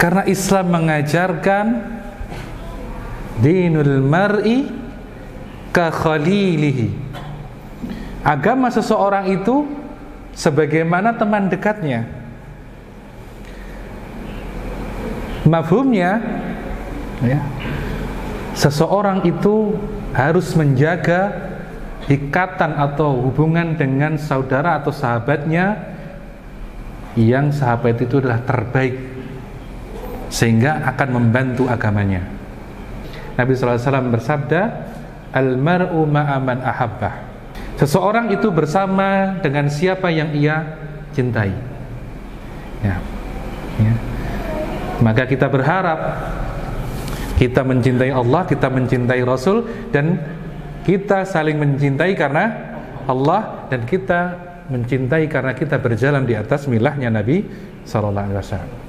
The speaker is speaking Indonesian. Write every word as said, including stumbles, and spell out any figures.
Karena Islam mengajarkan dinul mar'i ka khalilihi. Agama seseorang itu sebagaimana teman dekatnya. Mafhumnya, ya, seseorang itu harus menjaga ikatan atau hubungan dengan saudara atau sahabatnya yang sahabat itu adalah terbaik, sehingga akan membantu agamanya. Nabi shallallahu alaihi wasallam bersabda, al-mar'u ma'a man ahabbah. Seseorang itu bersama dengan siapa yang ia cintai. Ya. Ya. Maka kita berharap kita mencintai Allah, kita mencintai Rasul, dan kita saling mencintai karena Allah, dan kita mencintai karena kita berjalan di atas milahnya Nabi sallallahu alaihi wasallam.